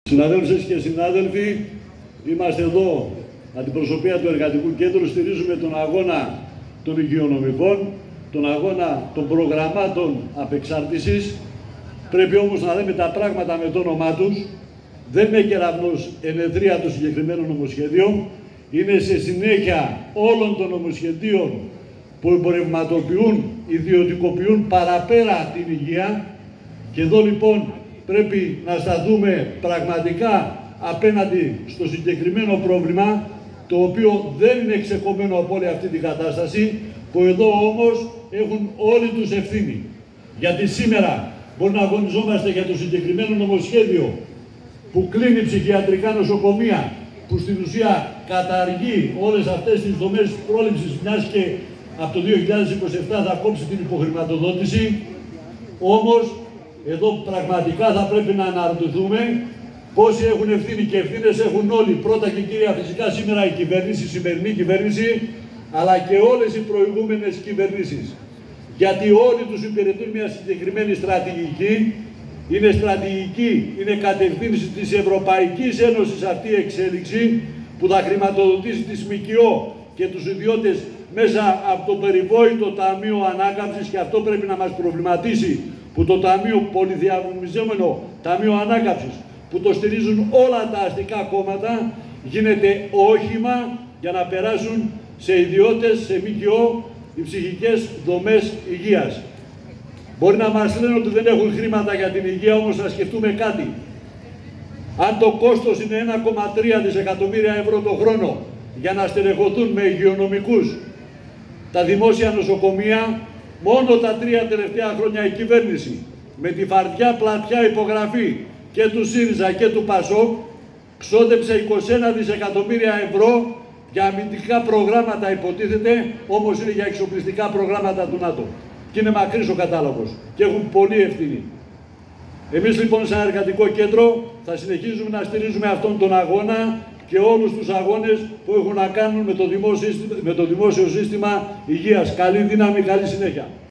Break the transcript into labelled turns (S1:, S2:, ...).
S1: Συναδέλφες και συνάδελφοι, είμαστε εδώ, αντιπροσωπεία του Εργατικού Κέντρου, στηρίζουμε τον αγώνα των υγειονομικών, τον αγώνα των προγραμμάτων απεξάρτησης. Πρέπει όμως να λέμε τα πράγματα με το όνομά τους. Δεν είναι κεραυνός ενεδρία το συγκεκριμένο νομοσχέδιο, είναι σε συνέχεια όλων των νομοσχεδίων που εμπορευματοποιούν, ιδιωτικοποιούν παραπέρα την υγεία. Και εδώ λοιπόν πρέπει να σταθούμε πραγματικά απέναντι στο συγκεκριμένο πρόβλημα, το οποίο δεν είναι ξεκομμένο από όλη αυτή την κατάσταση, που εδώ όμως έχουν όλοι τους ευθύνη. Γιατί σήμερα μπορεί να αγωνιζόμαστε για το συγκεκριμένο νομοσχέδιο που κλείνει ψυχιατρικά νοσοκομεία, που στην ουσία καταργεί όλες αυτές τις δομές πρόληψης, μιας και από το 2027 θα κόψει την υποχρηματοδότηση. Όμως εδώ πραγματικά θα πρέπει να αναρωτηθούμε πόσοι έχουν ευθύνη, και ευθύνες έχουν όλοι. Πρώτα και κύρια φυσικά σήμερα η κυβέρνηση, η σημερινή κυβέρνηση, αλλά και όλες οι προηγούμενες κυβερνήσεις. Γιατί όλοι τους υπηρετούν μια συγκεκριμένη στρατηγική. Είναι στρατηγική, είναι κατευθύνση της Ευρωπαϊκής Ένωσης αυτή η εξέλιξη, που θα χρηματοδοτήσει τις ΜΚΟ και τους ιδιώτες μέσα από το περιβόητο Ταμείο Ανάκαμψης, και αυτό πρέπει να μας προβληματίσει, που το Ταμείο, πολυδιαβημιζόμενο Ταμείο Ανάκαμψης, που το στηρίζουν όλα τα αστικά κόμματα, γίνεται όχημα για να περάσουν σε ιδιώτες, σε ΜΚΟ, οι ψυχικές δομές υγείας. Μπορεί να μας λένε ότι δεν έχουν χρήματα για την υγεία, όμως να σκεφτούμε κάτι. Αν το κόστος είναι 1,3 δισεκατομμύρια ευρώ το χρόνο για να στελεχωθούν με υγειονομικούς τα δημόσια νοσοκομεία, μόνο τα 3 τελευταία χρόνια η κυβέρνηση, με τη φαρδιά πλατιά υπογραφή και του ΣΥΡΙΖΑ και του ΠΑΣΟΚ, ξόδεψε 21 δισεκατομμύρια ευρώ για αμυντικά προγράμματα, υποτίθεται, όμως είναι για εξοπλιστικά προγράμματα του ΝΑΤΟ. Και είναι μακρύς ο κατάλογος και έχουν πολλή ευθύνη. Εμείς λοιπόν σαν Εργατικό Κέντρο θα συνεχίζουμε να στηρίζουμε αυτόν τον αγώνα και όλους τους αγώνες που έχουν να κάνουν με το δημόσιο σύστημα υγείας. Καλή δύναμη, καλή συνέχεια.